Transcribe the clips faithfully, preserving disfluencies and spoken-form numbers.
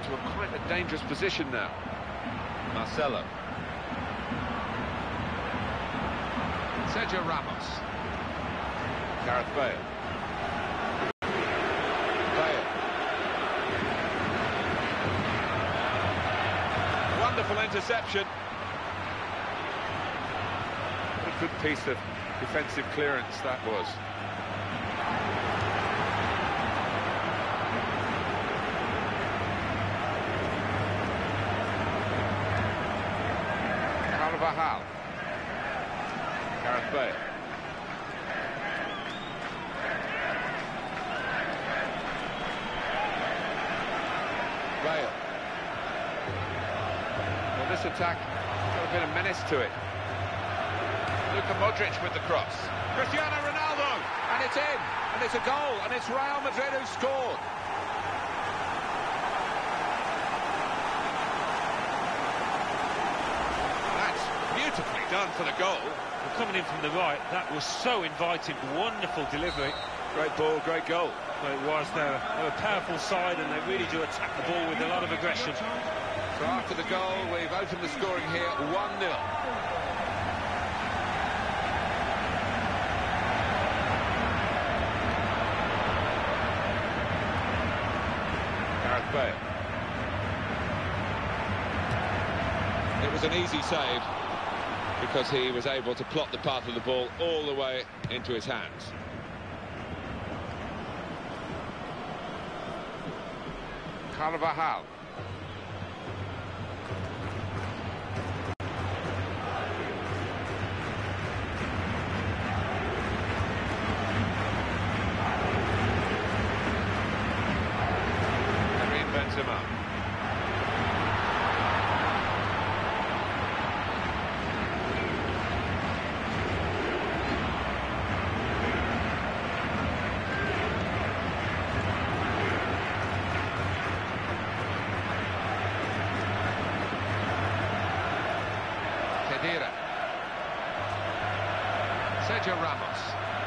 into a quite a dangerous position now. Marcelo. Sergio Ramos. Gareth Bale. Bale. Wonderful interception. What a good piece of defensive clearance that was. Carvajal. Gareth Bale. Bale. Well, this attack got a bit of menace to it. Luka Modric with the cross. Cristiano Ronaldo, and it's in, and it's a goal, and it's Real Madrid who scored. That's beautifully done for the goal. Well, coming in from the right, that was so inviting. Wonderful delivery. Great ball, great goal. Well, it was. They're, they're a powerful side, and they really do attack the ball with a lot of aggression. So after the goal, we've opened the scoring here, one nil. Gareth Bale. It was an easy save because he was able to plot the path of the ball all the way into his hands. Carvajal. Benzema. Kedira. Sergio Ramos.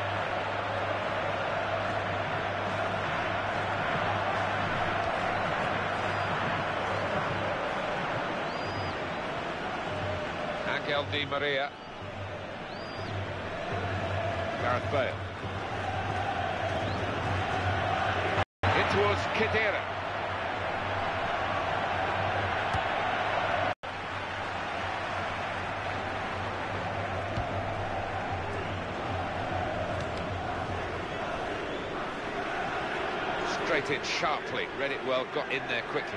Angel Di Maria. Gareth Bale. In towards Kedira. Straight in sharply, read it well, got in there quickly.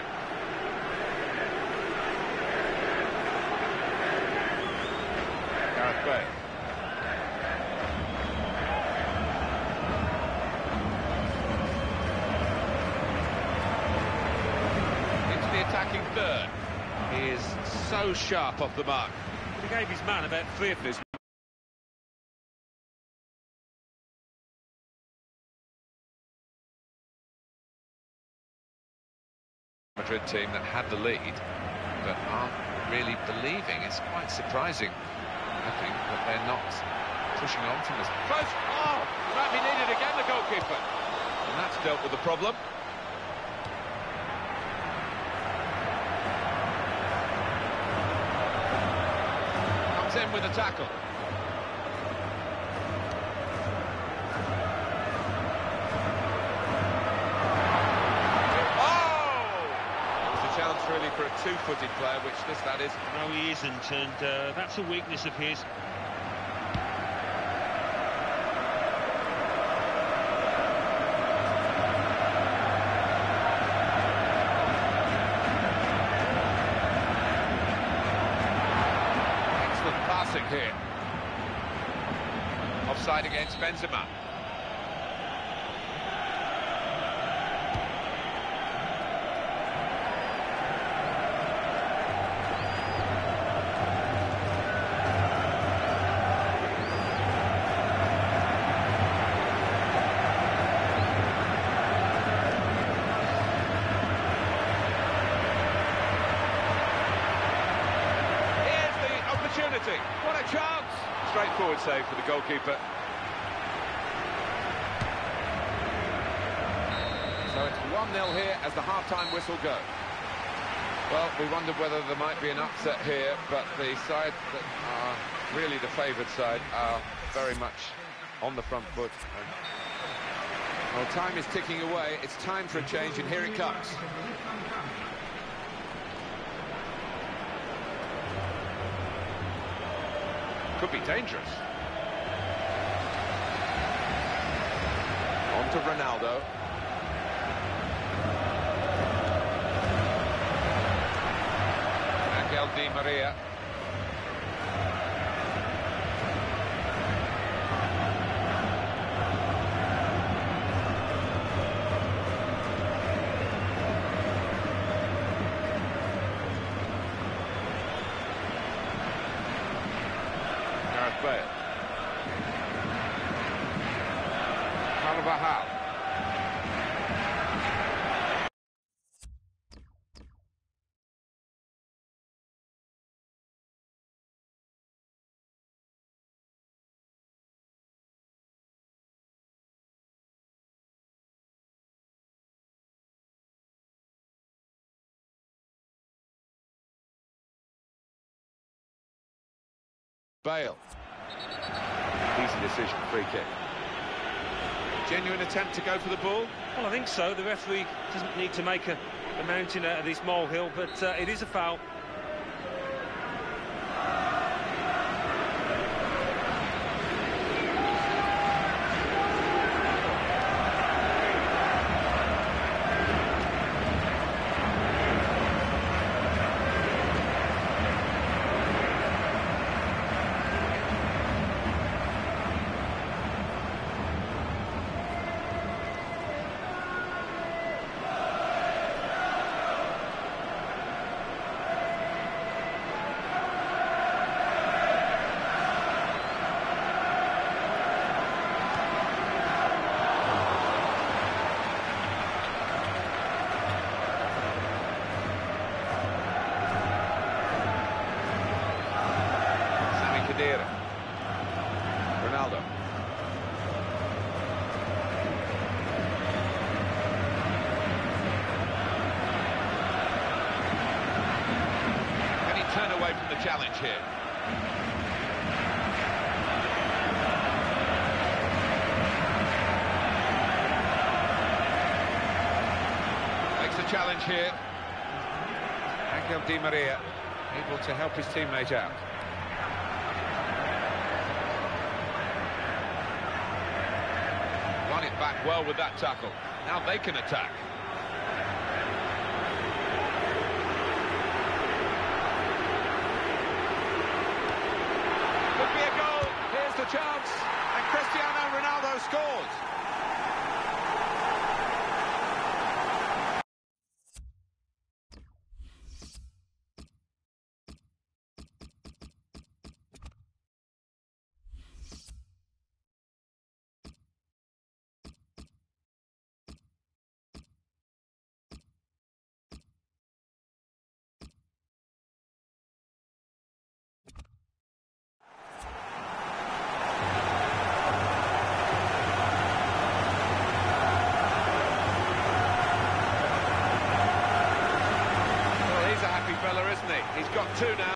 Gareth Bale. Into the attacking third. He is so sharp off the mark. He gave his man about three of his. Madrid team that had the lead, but aren't really believing. It's quite surprising, I think, that they're not pushing on from this. Close! Oh! Might be needed again, the goalkeeper. And that's dealt with the problem. Comes in with a tackle. Really for a two-footed player, which this that is. No, he isn't, and uh, that's a weakness of his. Excellent passing here. Offside against Benzema. What a chance! Straightforward save for the goalkeeper. So it's one nil here as the half-time whistle goes. Well, we wondered whether there might be an upset here, but the side that are really the favoured side are very much on the front foot. And, well, time is ticking away. It's time for a change, and here it comes. Could be dangerous. On to Ronaldo. Di Maria. Gareth Bale. Carvajal. Bale. Easy decision, free kick. Genuine attempt to go for the ball? Well, I think so. The referee doesn't need to make a, a mountain out of this molehill, but uh, it is a foul. Ronaldo. Can he turn away from the challenge here? Makes the challenge here. Angel Di Maria able to help his teammate out. Won it back well with that tackle. Now they can attack. Could be a goal. Here's the chance. And Cristiano Ronaldo scores. Fella, isn't he? He's got two now.